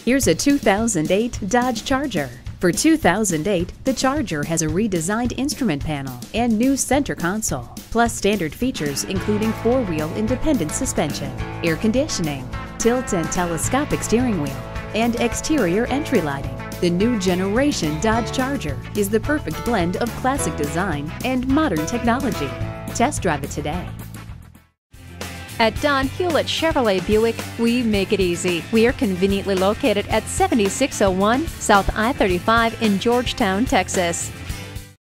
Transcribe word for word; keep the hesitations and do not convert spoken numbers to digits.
Here's a two thousand eight Dodge Charger. For two thousand eight, the Charger has a redesigned instrument panel and new center console, plus standard features including four-wheel independent suspension, air conditioning, tilt and telescopic steering wheel, and exterior entry lighting. The new generation Dodge Charger is the perfect blend of classic design and modern technology. Test drive it today. At Don Hewlett Chevrolet Buick, we make it easy. We are conveniently located at seventy-six oh one South I thirty-five in Georgetown, Texas.